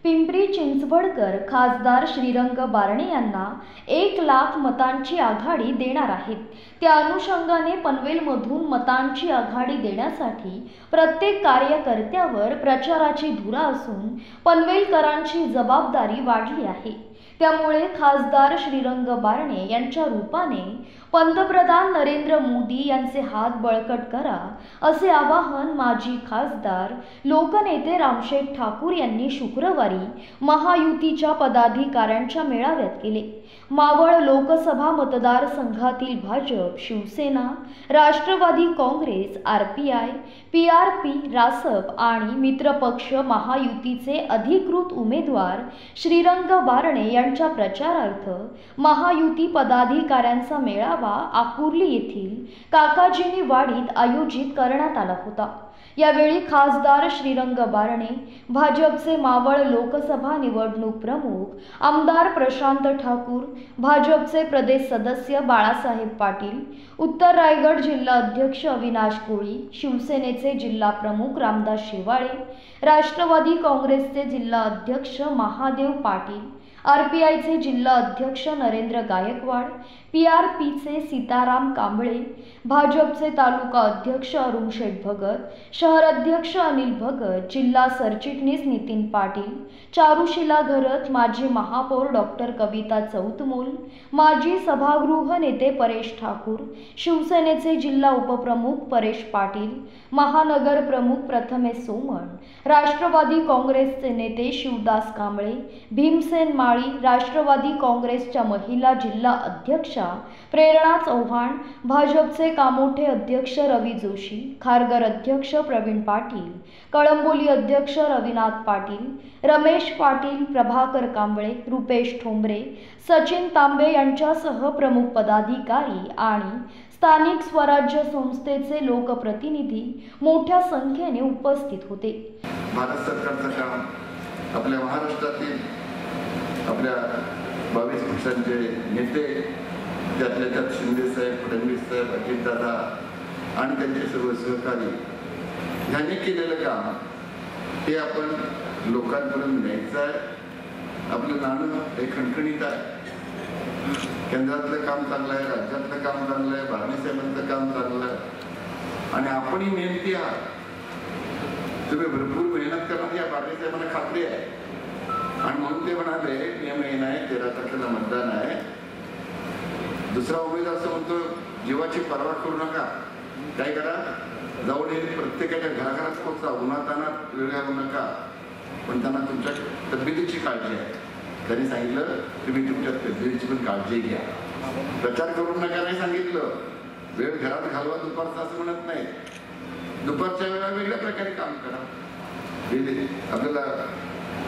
पिंपरी चिंचवडकर खासदार श्रीरंग बारणे यांना 1,00,000 मतांची आघाडी देणार आहेत। त्या अनुषंगाने पनवेलमधून मतांची आघाडी देण्यासाठी प्रत्येक कार्यकर्त्यावर प्रचाराची धुरा असून पनवेलकरांची जबाबदारी वाढली आहे। त्यामुळे खासदार श्रीरंग बारणे यांच्या रूपाने पंतप्रधान नरेंद्र मोदी यांचे हात बळकट करा असे आवाहन माजी खासदार लोकनेते रामशेठ ठाकूर यांनी शुक्रवारी महायुतीच्या पदाधिकाऱ्यांच्या मेळाव्यात केले। मावळ लोकसभा मतदारसंघातील भाजप, शिवसेना, राष्ट्रवादी काँग्रेस, RPI, PRP, रासप आणि मित्रपक्ष महायुतीचे अधिकृत उमेदवार श्रीरंग बारणे यांच्या प्रचारार्थ महायुती पदाधिकाऱ्यांचा मेळावा आकुर्ली येथील काकाजीनी वाडीत आयोजित करण्यात आला होता। यावेळी खासदार श्रीरंग बारणे, भाजपचे मावळ लोकसभा निवडणूक प्रमुख आमदार प्रशांत ठाकूर, भाजपचे प्रदेश सदस्य बाळासाहेब पाटील, उत्तर रायगड जिल्हा अध्यक्ष अविनाश कोळी, शिवसेनेचे जिल्हा प्रमुख रामदास शेवाळे, राष्ट्रवादी काँग्रेसचे जिल्हा अध्यक्ष महादेव पाटील, RPIचे जिल्हा अध्यक्ष नरेंद्र गायकवाड, PRPचे सीताराम कांबळे, भाजपचे तालुका अध्यक्ष अरुण शेठ भगत, शहर अध्यक्ष अनिल भगत, जिल्हा सरचिटणीस नितीन पाटील, चारुशिला घरत, माजी महापौर डॉक्टर कविता चौतमोल, माजी सभागृह नेते परेश ठाकूर, शिवसेनेचे जिल्हा उपप्रमुख परेश पाटील, महानगर प्रमुख प्रथमेश सोमण, राष्ट्रवादी काँग्रेसचे नेते शिवदास कांबळे, भीमसेन माळी, राष्ट्रवादी काँग्रेसच्या महिला जिल्हा अध्यक्षा प्रेरणा चव्हाण, भाजपचे कामोठे अध्यक्ष रवी जोशी, खारघर अध्यक्ष प्रवीण पाटील, कळंबोली अध्यक्ष रविनाथ पाटील, रमेश पाटील, प्रभाकर कांबळे, रुपेश ठोंबरे, सचिन तांबे यांच्यासह प्रमुख पदाधिकारी आणि स्थानिक स्वराज्य संस्थेचे लोकप्रतिनिधी मोठ्या संख्येने उपस्थित होते। भारत सरकारचं काम, आपल्या महाराष्ट्रातील आपल्या 22 पक्षांचे नेते, त्यातल्या त्यात शिंदे साहेब, फडणवीस साहेब, अजितदादा आणि त्यांचे सर्व सहकारी यांनी केलेलं काम हे आपण लोकांपर्यंत न्यायचं आहे। आपलं नाणं हे खणखणीत आहे। केंद्रातलं काम चांगलं आहे, राज्यातलं काम चांगलं आहे, बारणे साहेबांचं काम चांगलं आहे आणि आपणही मेहनती आहात। तुम्ही भरपूर मेहनत करणार या बारणे साहेबांना खात्री आहे आणि म्हणून ते म्हणाले मे महिना आहे, 13 तारखेला मतदान आहे। दुसरा उमेदवार असं म्हणतो जीवाची पर्वा करू नका, काय करा, जाऊन प्रत्येकाच्या घराघरात पोहोचा, उन्हातानात वेळ घालू नका, पण त्यांना तुमच्या तब्येतीची काळजी आहे। त्यांनी सांगितलं तुम्ही तुमच्या तब्येतीची पण काळजी घ्या, प्रचार करू नका नाही सांगितलं, वेळ घरात घालवा दुपारचा असं म्हणत नाही, दुपारच्या वेळा वेगळ्या प्रकारे काम करा। आपल्याला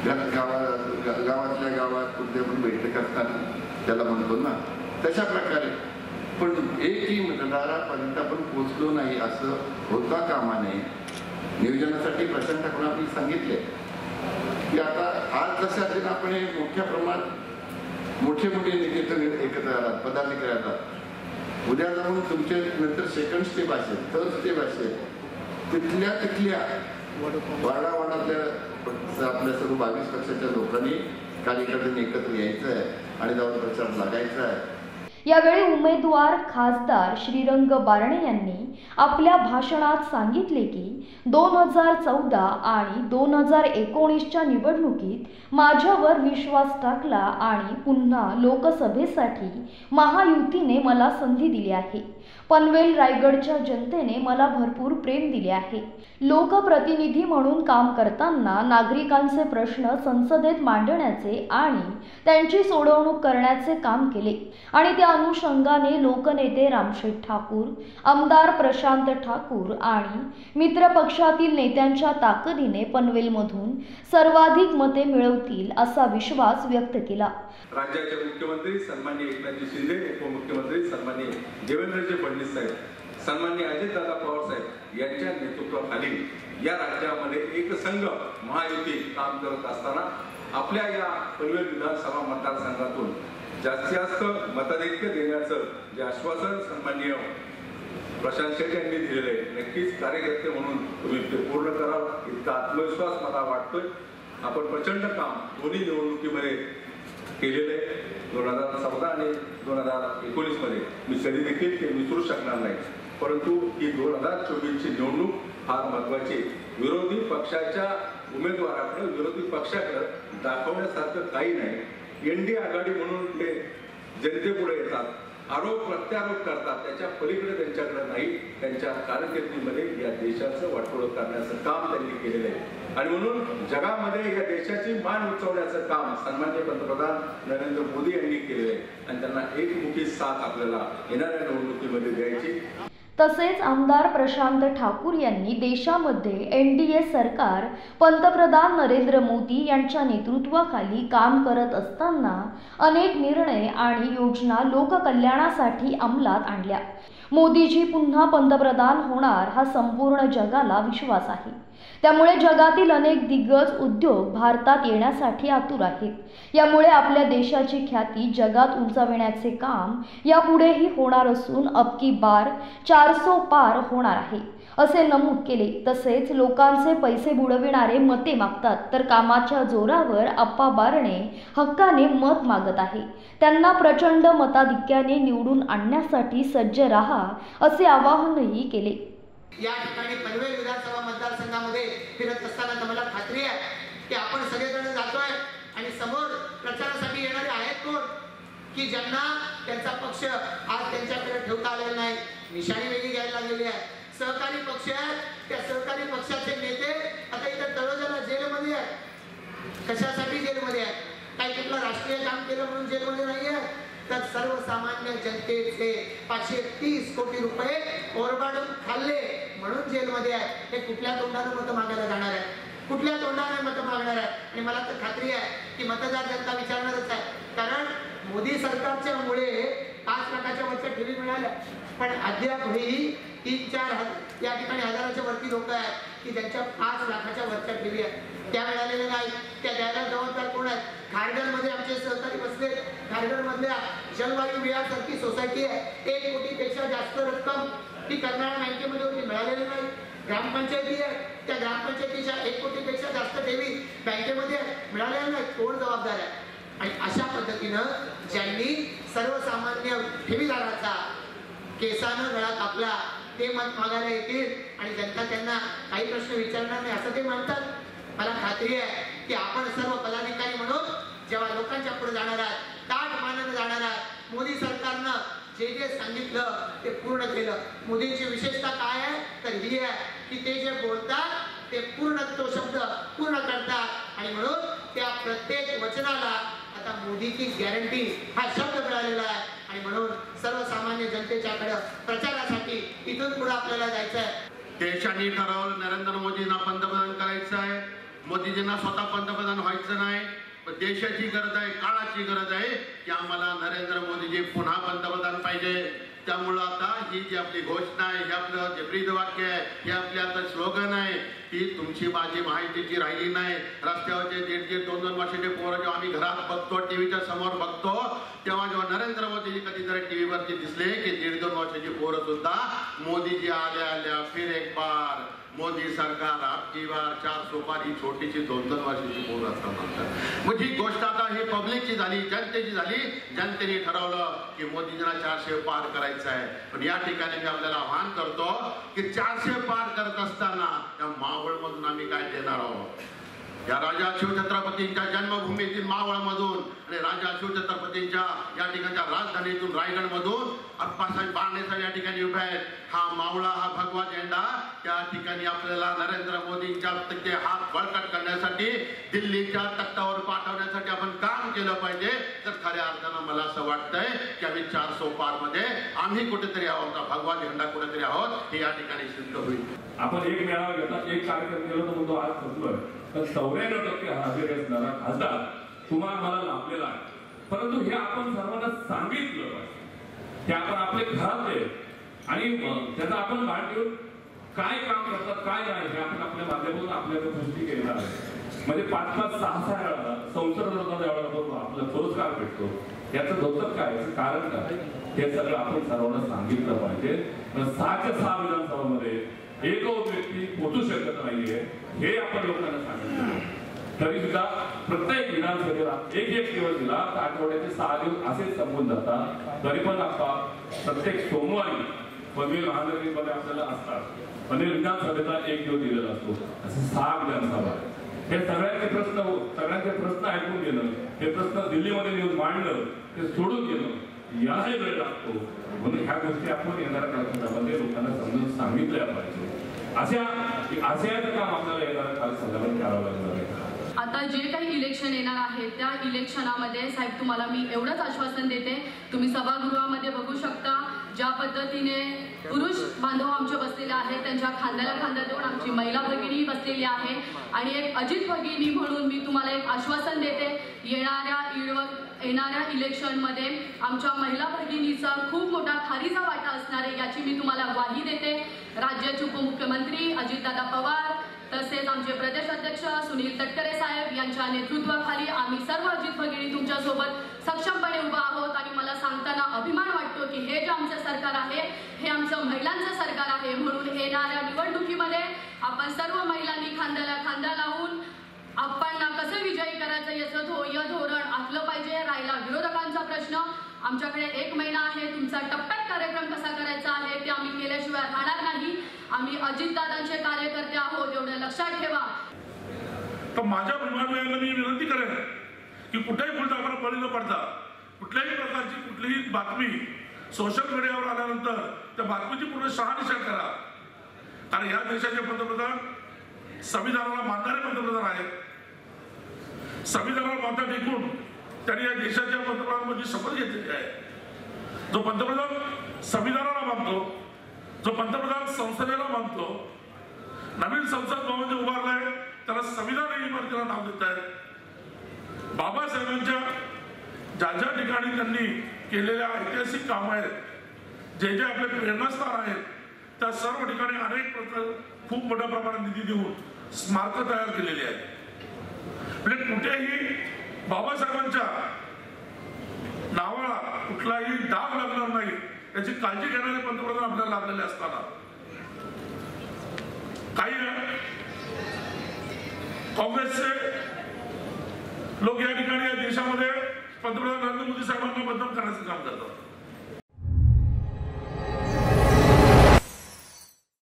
गावातल्या गावात कुठे पण बैठक असताना त्याला म्हणतो ना, तशा प्रकारे पण एकही मतदारापर्यंत आपण पोचलो नाही असं होता कामा नये। नियोजनासाठी प्रशांत ठाकूर आपल्याला सांगितले की आता आज जसं असेल आपण मोठ्या प्रमाणात मोठे नेते एकत्र आलात, पदाधिकारी आलात, उद्या जाऊन तुमचे नंतर सेकंड स्टेप असेल, थर्ड स्टेप असेल, तिथल्या वाडावाडातल्या आपल्या सर्व 22 पक्षाच्या लोकांनी कार्यकर्त्यांनी एकत्र यायचं आहे आणि जाऊन प्रचार लागायचा आहे। यावेळी उमेदवार खासदार श्रीरंग बारणे यांनी आपल्या भाषणात सांगितले की 2014 आणि 2019च्या निवडणुकीत माझ्यावर विश्वास टाकला आणि पुन्हा लोकसभेसाठी महायुतीने मला संधी दिली आहे। पनवेल रायगडच्या जनतेने मला भरपूर प्रेम दिले आहे। लोकप्रतिनिधी म्हणून काम करताना नागरिकांचे प्रश्न संसदेत मांडण्याचे आणि त्यांची सोडवणूक करण्याचे काम केले आणि त्या अनुषंगाने लोकनेते रामशेठ ठाकूर, आमदार प्रशांत ठाकूर आणि मित्रपक्षातील नेत्यांच्या ताकदीने पनवेलमधून सर्वाधिक मते मिळवतील असा विश्वास व्यक्त केला। राज्याचे मुख्यमंत्री सन्माननीय एकनाथ शिंदे, उपमुख्यमंत्री सन्माननीय देवेंद्रजी फडणवीस साहेब, सन्माननीय अजितदादा पवार साहेब यांच्या नेतृत्वाखाली या राज्यामध्ये एक संघ महायुती काम करत असताना आपल्या या पनवेल विधानसभा मतदारसंघातून जास्तीत जास्त मताधिक्य देण्याचं जे आश्वासन सन्माननीय प्रशांत शेठ यांनी दिलेले, नक्कीच कार्यकर्ते म्हणून तुम्ही ते पूर्ण कराल इतका आत्मविश्वास मला वाटतोय। आपण प्रचंड काम दोन्ही निवडणुकीमध्ये केलेलं आहे. 2014 आणि 2019 मध्ये मी कधी देखील ते विसरू शकणार नाही. परंतु ही 2024ची निवडणूक फार महत्वाची. विरोधी पक्षाच्या उमेदवाराकडे विरोधी पक्षाकडे दाखवण्यासारखं काही नाही. एनडीए आघाडी म्हणून ते जनतेपुढे येतात, आरोप प्रत्यारोप करतात, त्याच्या पलीकडे त्यांच्याकडे नाही. त्यांच्या कारकिर्दीमध्ये या देशाचं वाटोळं करण्याचं काम त्यांनी केलेलं आहे आणि म्हणून जगामध्ये या देशाची मान उंचावण्याचं काम सन्माननीय पंतप्रधान नरेंद्र मोदी यांनी केलेलं आहे आणि त्यांना एकमुखी साथ आपल्याला येणाऱ्या निवडणुकीमध्ये द्यायची. तसेच आमदार प्रशांत ठाकूर यांनी देशामध्ये एनडीए सरकार पंतप्रधान नरेंद्र मोदी यांच्या नेतृत्वाखाली काम करत असताना अनेक निर्णय आणि योजना लोककल्याणासाठी अंमलात आणल्या. मोदीजी पुन्हा पंतप्रधान होणार हा संपूर्ण जगाला विश्वास आहे. त्यामुळे जगातील अनेक दिग्गज उद्योग भारतात येण्यासाठी आतुर आहेत. यामुळे आपल्या देशाची ख्याती जगात उंचावण्याचे काम यापुढेही होणार असून अब की बार 400 पार होणार आहे असे नमूद केले. तसेच लोकांचे पैसे बुडविणारे मते मागतात तर कामाच्या जोरावर आप्पा बारणे हक्काने मत मागत आहे. त्यांना प्रचंड मताधिक्याने निवडून आणण्यासाठी सज्ज राहा असे आवाहनही केले. या ठिकाणी पनवेल विधानसभा मतदारसंघामध्ये फिरत असताना मला खात्री आहे की आपण सगळेजण जातोय आणि समोर प्रचारासाठी येणारे आहेत कोण की ज्यांना त्यांचा पक्ष आज त्यांच्याकडे ठेवता आलेला नाही. निशाणी वेगळी घ्यायला लागलेली आहे. सहकारी पक्ष आहेत, त्या सहकारी पक्षाचे नेते आता इथे तळोजाला जेलमध्ये आहेत. कशासाठी जेलमध्ये आहेत? काही कुठलं राष्ट्रीय काम केलं म्हणून जेलमध्ये नाही आहे, तर सर्वसामान्य जनतेचे 530 कोटी रुपये ओरबाडून खाल्ले म्हणून जेलमध्ये आहे. हे कुठल्या तोंडाने मतं मागायला जाणार आहे? कुठल्या तोंडाने मतं मागणार आहे? आणि मला तर खात्री आहे की मतदार जनता विचारणारच आहे. कारण मोदी सरकारच्या मुळे 5 लाखाच्या वरच्या ठेवी मिळाल्या, पण अद्यापही 3-4 या ठिकाणी हजाराच्या वरती लोक आहेत की ज्यांच्या 5 लाखाच्या वरच्या ठेवी आहेत. त्या मिळालेल्या नाही. त्या द्यायला जबाबदार कोण आहेत? खारघरमध्ये आमचे सहकारी बसले. खारघरमधल्या जलवायू विहारसारखी सोसायटी आहे. 1 कोटीपेक्षा जास्त रक्कम ती कर्नाळा बँकेमध्ये होती, मिळालेली नाही. ग्रामपंचायती आहे, त्या ग्रामपंचायतीच्या 1 कोटीपेक्षा जास्त ठेवी बँकेमध्ये मिळालेल्या नाही. कोण जबाबदार आहे? आणि अशा पद्धतीनं ज्यांनी सर्वसामान्य ठेवीदाराचा केसानं गळा कापला ते मत मागायला येतील आणि जनता त्यांना काही प्रश्न विचारणार नाही असं ते म्हणतात. मला खात्री आहे की आपण सर्व पदाधिकारी म्हणून जेव्हा लोकांच्या पुढे जाणार आहात, ताठ मानाने जाणार आहात. मोदी सरकारनं जे जे सांगितलं ते पूर्ण केलं. मोदींची विशेषता काय आहे तर ही आहे की ते जे बोलतात ते पूर्ण तो शब्द पूर्ण करतात आणि म्हणून त्या प्रत्येक वचनाला आता मोदीची गॅरंटी हा शब्द मिळालेला आहे. आणि म्हणून सर्वसामान्य जनतेच्याकडे प्रचारासाठी इथून पुढे आपल्याला जायचं आहे. देशाने ठरवलं नरेंद्र मोदींना पंतप्रधान करायचं आहे. मोदीजींना स्वतः पंतप्रधान व्हायचं नाही, पण देशाची गरज आहे, काळाची गरज आहे की आम्हाला नरेंद्र मोदीजी पुन्हा पंतप्रधान पाहिजे. त्यामुळं आता ही जी आपली घोषणा आहे, हे आपलं जे ब्रीदवाक्य आहे, हे आपले आता स्लोगन आहे, ती तुमची माझी माहितीची राहिली नाही. रस्त्यावरचे 1.5-2 वर्षाचे पोरं जेव्हा आम्ही घरात बघतो, टीव्हीच्या समोर बघतो, तेव्हा जेव्हा नरेंद्र मोदीजी कधीतरी टीव्हीवरती दिसले की 1.5-2 वर्षाची पोरं सुद्धा मोदीजी आल्या फिर एक बार मोदी सरकार आपकी बार 400 पार ही छोटीशी 2-2 वर्षाची पोरं असतात म्हणतात. मग ही गोष्ट आता ही पब्लिकची झाली, जनतेची झाली. जनतेने ठरवलं की मोदीजींना 400 पार करायचं आहे. पण या ठिकाणी मी आपल्याला आवाहन करतो की 400 पार करत असताना त्या मावळमधून आम्ही काय देणार आहोत? या राजा शिवछत्रपतींच्या जन्मभूमीतील मावळमधून आणि राजा शिवछत्रपतींच्या या ठिकाणच्या राजधानीतून रायगडमधून अप्पासाहेब बारणे साहेब या ठिकाणी उभे आहेत. हा मावळा, हा भगवा झेंडा त्या ठिकाणी आपल्याला नरेंद्र मोदींच्या ते हात बळकट करण्यासाठी, दिल्लीच्या तख्तावर पाठवण्यासाठी आपण काम केलं पाहिजे. तर खऱ्या अर्थानं मला असं वाटतंय की आम्ही 400 पार मध्ये आम्ही कुठेतरी आहोत, भगवा झेंडा कुठेतरी आहोत, हे या ठिकाणी सिद्ध होईल. आपण एक मेळावा घेतला, एक कार्यक्रम केला तर म्हणतो आज संपलोय, तर 94% हजेरी असणारा खासदार तुम्हाला मला लाभलेला आहे. परंतु हे आपण सर्वांना सांगितलं पाहिजे ते आपण आपले घरातले आणि त्याचा आपण भान घेऊन काय काम करतात काय नाही हे आपण आपल्या माध्यमातून आपल्याला गोष्टी केलेला आहे. म्हणजे 5-6 वेळा संसद एवढा आपला पुरस्कार भेटतो, याचं धोतर काय, याचं कारण काय, हे सगळं आपण सर्वांना सांगितलं पाहिजे. 6च्या 6 विधानसभामध्ये एक व्यक्ती पोचू शकत नाहीये हे आपण लोकांना सांगितलं. तरी सुद्धा प्रत्येक विधानसभेला एक दिवस दिला तर आठवड्याचे 6 दिवस असेच संपून जातात. तरी पण आता प्रत्येक सोमवारी पनवेल महानगरीमध्ये आपल्याला असतात. पनवेल विधानसभेचा 1 दिवस दिलेला असतो. असे 6 विधानसभा. हे सगळ्यांचे प्रश्न ऐकून घेणं, हे प्रश्न दिल्लीमध्ये नेऊन मांडणं, ते सोडून घेणं यालाही वेळ लागतो. म्हणून ह्या गोष्टी आपण येणाऱ्या कालखंडामध्ये लोकांना समजून सांगितल्या पाहिजे. अशा काम आपल्याला येणाऱ्या कालखंडामध्ये करावं लागणार आहे. आता जे काही इलेक्शन येणार आहे त्या इलेक्शनामध्ये साहेब तुम्हाला मी एवढंच आश्वासन देते, तुम्ही सभागृहामध्ये बघू शकता ज्या पद्धतीने पुरुष बांधव आमचे बसलेले आहेत, त्यांच्या खांद्याला खांदा देऊन आमची महिला भगिनी बसलेली आहे. आणि एक अजित भगिनी म्हणून मी तुम्हाला एक आश्वासन देते, येणाऱ्या इलेक्शनमध्ये आमच्या महिला भगिनीचा खूप मोठा खारीचा वाटा असणार आहे याची मी तुम्हाला ग्वाही देते. राज्याचे उपमुख्यमंत्री अजितदादा पवार तसेच आमचे प्रदेश अध्यक्ष सुनील तटकरे साहेब यांच्या नेतृत्वाखाली आम्ही सर्व अजित भगिनी तुमच्यासोबत सक्षमपणे उभा आहोत. आणि मला सांगताना अभिमान वाटतो की हे जे आमचं सरकार आहे हे आमचं महिलांचं सरकार आहे. म्हणून येणाऱ्या निवडणुकीमध्ये आपण सर्व महिलांनी खांद्याला खांदा लावून आपण कसं विजयी करायचं याचं धोरण आखलं पाहिजे. राहिला विरोधकांचा प्रश्न, आमच्याकडे 1 महिना आहे, तुमचा टप्प्यात कार्यक्रम कसा करायचा आहे ते आम्ही केल्याशिवाय राहणार नाही. आम्ही अजितदादांचे कार्यकर्ते आहोत एवढं लक्षात ठेवा. तर माझ्या विभागाला मी विनंती करेन की कुठेही फुलटावर बळी न पडता कुठल्याही प्रकारची कुठलीही बातमी सोशल मीडियावर आल्यानंतर त्या बातमीची पूर्ण शहानिशा करा. कारण या देशाचे पंतप्रधान संविधानाला मानणारे पंतप्रधान आहेत. संविधानाला माथा टेकून त्यांनी या देशाच्या पंतप्रधानांची शपथ घेतलेली आहे. जो पंतप्रधान संविधानाला मानतो, जो पंतप्रधान संसदेला मानतो, नवीन संसद भवन जे उभारलंय त्याला संविधान इमारतीला नाव देत आहेत. बाबासाहेबांच्या ज्या ठिकाणी त्यांनी केलेल्या ऐतिहासिक काम आहेत, जे आपले प्रेरणास्थान आहेत, त्या सर्व ठिकाणी अनेक खूप मोठ्या प्रमाणात निधी देऊन स्मारकं तयार केलेली आहेत. म्हणजे कुठेही बाबासाहेबांच्या नावाला कुठलाही डाग लागणार नाही याची काळजी घेणारे पंतप्रधान आपल्याला लाभलेले असताना काही काँग्रेसचे लोक या ठिकाणी या देशामध्ये पंतप्रधान नरेंद्र मोदी साहेबांना बदनाम करण्याचं काम करतात.